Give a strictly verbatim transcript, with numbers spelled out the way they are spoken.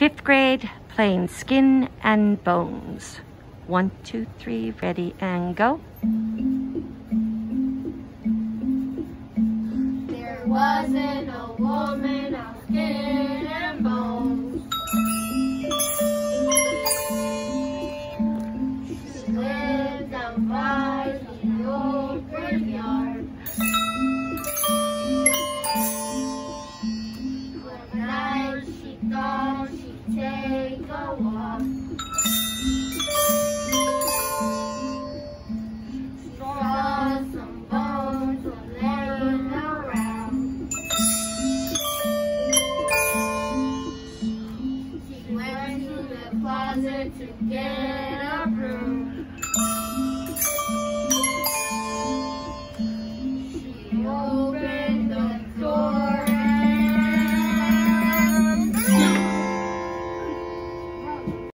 Fifth grade, playing Skin and Bones. One, two, three, ready and go. There wasn't a woman of skin and bones. She lived down by the old graveyard. One night she thought she'd take a walk. She saw some bones were laying around. She went to the closet to get a broom.